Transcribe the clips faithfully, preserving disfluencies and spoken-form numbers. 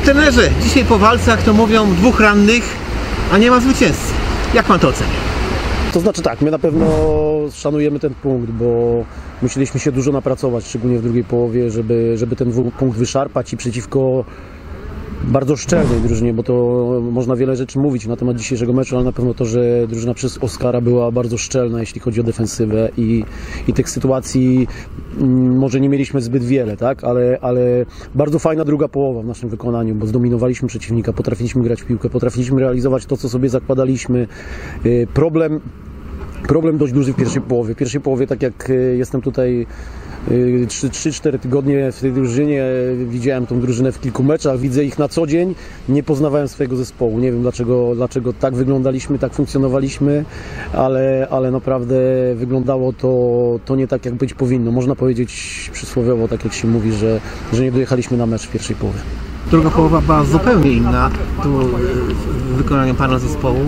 trenerze, dzisiaj po walcach to mówią dwóch rannych, a nie ma zwycięzcy. Jak pan to ocenia? To znaczy tak, my na pewno szanujemy ten punkt, bo musieliśmy się dużo napracować, szczególnie w drugiej połowie, żeby, żeby ten punkt wyszarpać i przeciwko bardzo szczelnej drużynie, bo to można wiele rzeczy mówić na temat dzisiejszego meczu, ale na pewno to, że drużyna przez Oskara była bardzo szczelna, jeśli chodzi o defensywę i, i tych sytuacji m, może nie mieliśmy zbyt wiele, tak? ale, ale bardzo fajna druga połowa w naszym wykonaniu, bo zdominowaliśmy przeciwnika, potrafiliśmy grać w piłkę, potrafiliśmy realizować to, co sobie zakładaliśmy. Problem Problem dość duży w pierwszej połowie. W pierwszej połowie, tak jak jestem tutaj trzy cztery tygodnie w tej drużynie, widziałem tą drużynę w kilku meczach, widzę ich na co dzień, nie poznawałem swojego zespołu. Nie wiem dlaczego, dlaczego tak wyglądaliśmy, tak funkcjonowaliśmy, ale, ale naprawdę wyglądało to, to nie tak, jak być powinno. Można powiedzieć przysłowiowo, tak jak się mówi, że, że nie dojechaliśmy na mecz w pierwszej połowie. Druga połowa była zupełnie inna tu w wykonaniu pana zespołu.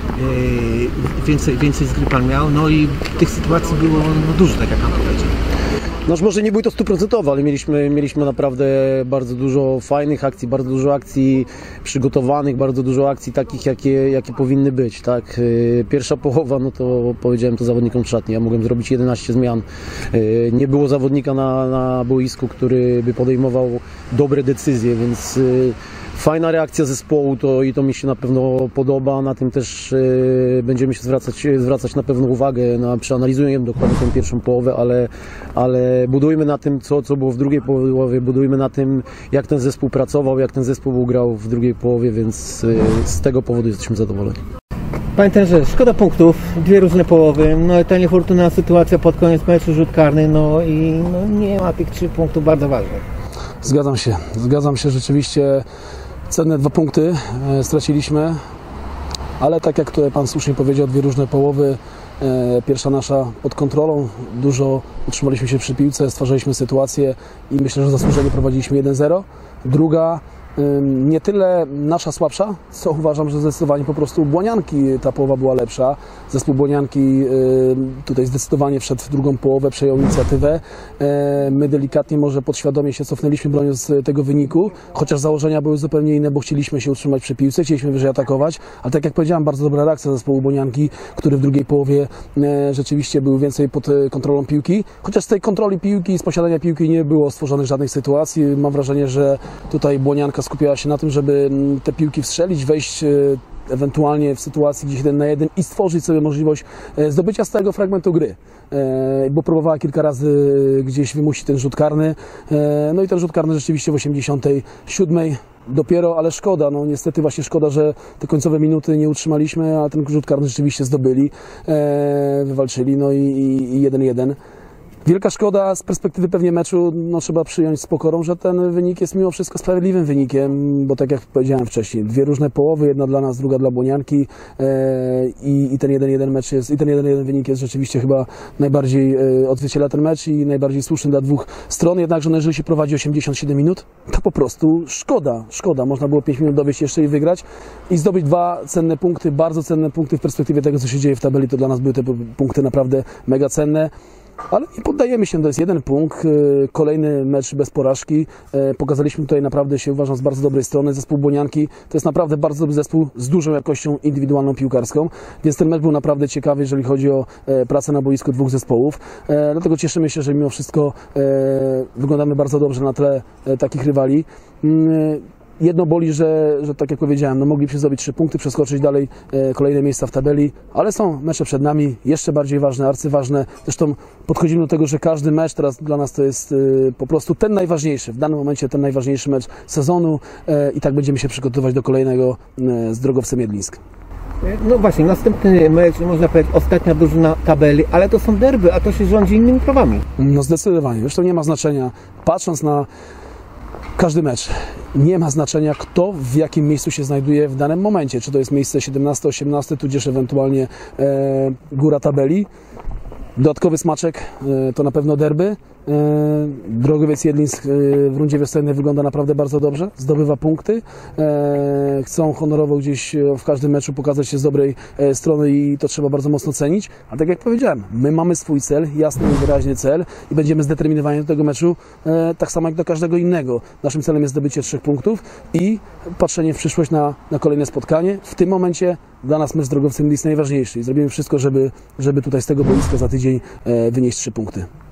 Więcej, więcej z gry pan miał, no i tych sytuacji było no, dużo, tak jak pan powiedział. No może nie były to stuprocentowe, ale mieliśmy, mieliśmy naprawdę bardzo dużo fajnych akcji, bardzo dużo akcji przygotowanych, bardzo dużo akcji takich, jakie, jakie powinny być. Tak? Pierwsza połowa, no to powiedziałem to zawodnikom w szatni, ja mogłem zrobić jedenaście zmian. Nie było zawodnika na, na boisku, który by podejmował dobre decyzje, więc fajna reakcja zespołu to, i to mi się na pewno podoba. Na tym też y, będziemy się zwracać, zwracać na pewno uwagę. No, przeanalizujemy dokładnie tę pierwszą połowę, ale, ale budujmy na tym, co, co było w drugiej połowie, budujmy na tym, jak ten zespół pracował, jak ten zespół grał w drugiej połowie, więc y, z tego powodu jesteśmy zadowoleni. Panie trenerze, szkoda punktów, dwie różne połowy, no i ta niefortunna sytuacja pod koniec meczu, rzut karny, no i no, nie ma tych trzech punktów bardzo ważnych. Zgadzam się, zgadzam się, rzeczywiście cenne dwa punkty straciliśmy, ale tak jak tutaj pan słusznie powiedział, dwie różne połowy. Pierwsza nasza pod kontrolą, dużo utrzymaliśmy się przy piłce, stwarzaliśmy sytuację i myślę, że zasłużenie prowadziliśmy jeden zero. Druga nie tyle nasza słabsza, co uważam, że zdecydowanie po prostu u Błonianki ta połowa była lepsza. Zespół Błonianki tutaj zdecydowanie wszedł w drugą połowę, przejął inicjatywę. My delikatnie może podświadomie się cofnęliśmy broniąc tego wyniku, chociaż założenia były zupełnie inne, bo chcieliśmy się utrzymać przy piłce, chcieliśmy wyżej atakować, ale tak jak powiedziałem, bardzo dobra reakcja zespołu Błonianki, który w drugiej połowie rzeczywiście był więcej pod kontrolą piłki, chociaż z tej kontroli piłki, z posiadania piłki nie było stworzonych żadnych sytuacji. Mam wrażenie, że tutaj Błonianka skupiała się na tym, żeby te piłki wstrzelić, wejść ewentualnie w sytuacji gdzieś jeden na jeden i stworzyć sobie możliwość zdobycia stałego fragmentu gry, bo próbowała kilka razy gdzieś wymusić ten rzut karny, no i ten rzut karny rzeczywiście w osiemdziesiątej siódmej dopiero, ale szkoda, no niestety właśnie szkoda, że te końcowe minuty nie utrzymaliśmy, a ten rzut karny rzeczywiście zdobyli, wywalczyli, no i jeden jeden. Wielka szkoda z perspektywy pewnie meczu, no trzeba przyjąć z pokorą, że ten wynik jest mimo wszystko sprawiedliwym wynikiem, bo tak jak powiedziałem wcześniej, dwie różne połowy, jedna dla nas, druga dla Błonianki e, i, i ten jeden jeden mecz jest, i ten jeden jeden wynik jest rzeczywiście chyba najbardziej e, odzwierciedla ten mecz i najbardziej słuszny dla dwóch stron, jednakże no, jeżeli się prowadzi osiemdziesiąt siedem minut, to po prostu szkoda, szkoda, można było pięć minut dowieść jeszcze i wygrać i zdobyć dwa cenne punkty, bardzo cenne punkty w perspektywie tego, co się dzieje w tabeli, to dla nas były te punkty naprawdę mega cenne. Ale nie poddajemy się, to jest jeden punkt, kolejny mecz bez porażki, pokazaliśmy tutaj naprawdę się, uważam, z bardzo dobrej strony. Zespół Błonianki to jest naprawdę bardzo dobry zespół z dużą jakością indywidualną piłkarską, więc ten mecz był naprawdę ciekawy, jeżeli chodzi o pracę na boisku dwóch zespołów, dlatego cieszymy się, że mimo wszystko wyglądamy bardzo dobrze na tle takich rywali. Jedno boli, że, że tak jak powiedziałem, no moglibyśmy zdobyć trzy punkty, przeskoczyć dalej e, kolejne miejsca w tabeli, ale są mecze przed nami, jeszcze bardziej ważne, arcyważne. Zresztą podchodzimy do tego, że każdy mecz teraz dla nas to jest e, po prostu ten najważniejszy, w danym momencie ten najważniejszy mecz sezonu e, i tak będziemy się przygotowywać do kolejnego e, z Drogowcem Jedlińsk. No właśnie, następny mecz, można powiedzieć, ostatnia drużyna tabeli, ale to są derby, a to się rządzi innymi prawami. No zdecydowanie, zresztą nie ma znaczenia, patrząc na każdy mecz, nie ma znaczenia, kto w jakim miejscu się znajduje w danym momencie. Czy to jest miejsce siedemnaste, osiemnaste, tudzież ewentualnie e, góra tabeli. Dodatkowy smaczek e, to na pewno derby. Drogowiec Jedlińsk w rundzie wiosennej wygląda naprawdę bardzo dobrze, zdobywa punkty, chcą honorowo gdzieś w każdym meczu pokazać się z dobrej strony i to trzeba bardzo mocno cenić, a tak jak powiedziałem, my mamy swój cel, jasny i wyraźny cel i będziemy zdeterminowani do tego meczu tak samo jak do każdego innego. Naszym celem jest zdobycie trzech punktów i patrzenie w przyszłość na, na kolejne spotkanie. W tym momencie dla nas mecz z Drogowcem jest najważniejszy i zrobimy wszystko, żeby, żeby tutaj z tego boiska za tydzień wynieść trzy punkty.